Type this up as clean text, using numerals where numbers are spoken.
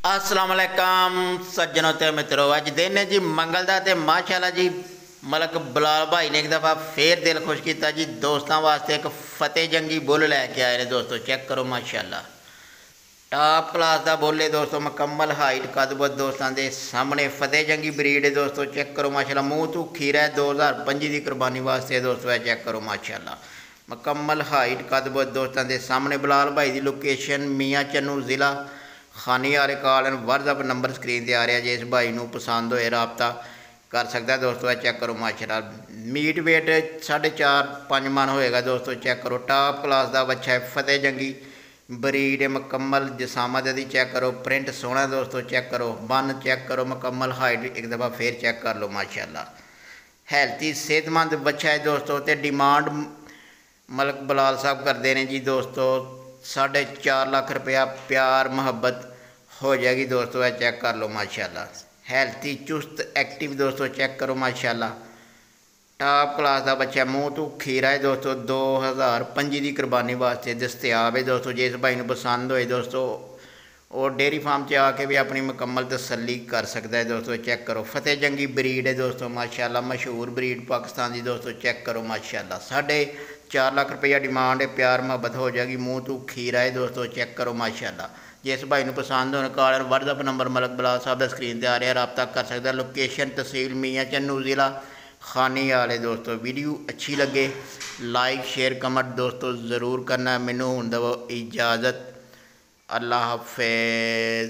अस्सलाम वालेकुम सज्जनों ते मित्रों, अज दिन है जी मंगल का तो माशाल्लाह जी मलक बिलाल भाई ने एक दफ़ा फिर दिल खुश किया जी। दोस्तों वास्ते एक फतेह जंगी बुल लैके आए ने दोस्तों, चेक करो माशाल्लाह टॉप क्लास का बुल है दोस्तों, मुकम्मल हाइट कदबत दोस्तों के सामने फतेह जंगी ब्रीड है दोस्तों। चेक करो माशाल्लाह मूँह तू खीरा है 2025 की कुर्बानी वास्ते दोस्तों है। चेक करो माशाल्लाह मुकम्मल हाइट कदबत दोस्तों के सामने। बिलाल भाई की लोकेशन मियाँ चन्नू ज़िला खानी वाले call and WhatsApp number screen पर आ रहा, जिस भाई को पसंद होए रबता कर सकता है दोस्तों। चेक करो माशाल्लाह मीट वेट 4.5-5 मन होएगा दोस्तों। चेक करो टॉप क्लास का बच्चा है, फतेह जंगी ब्रीड मुकम्मल जसामत दी। चेक करो प्रिंट सोहना दोस्तों, चेक करो बन चेक करो मुकम्मल हाइट एक दफ़ा फिर चेक कर लो माशाल्लाह। हैल्थी सेहतमंद बच्चा है दोस्तों। तो डिमांड मलक बिलाल साहब करते हैं जी दोस्तों 4.5 लाख रुपया प्यार मुहब्बत हो जाएगी दोस्तों। है चेक कर लो माशाल्लाह हैल्थी चुस्त एक्टिव दोस्तों। चेक करो माशाल्लाह टॉप क्लास का बच्चा मूँह तो खीरा है दोस्तों। 2025 की कुर्बानी वास्ते दस्तियाब है दोस्तों। जिस भाई को पसंद होए दोस्तों और डेयरी फार्म से आके भी अपनी मुकम्मल तसल्ली कर सकता है दोस्तों। चेक करो फतेह जंगी ब्रीड है दोस्तों माशाल्लाह, मशहूर ब्रीड पाकिस्तान की दोस्तों। चेक करो माशाल्लाह 4.5 लाख रुपया डिमांड है, प्यार मुहब्बत हो जाएगी, मूँह तो खीरा है दोस्तों। चेक करो माशाल्लाह जिस भाई को पसंद होने call WhatsApp number Malik Bilal साहब का स्क्रीन पर आ रहा, रबता कर सकता। लोकेशन तहसील मियाँ चन्नू ज़िला खानी वाले दोस्तों। वीडियो अच्छी लगे लाइक शेयर कमेंट दोस्तों ज़रूर करना। मैनू हुण दवो इजाज़त, अल्लाह हाफिज़।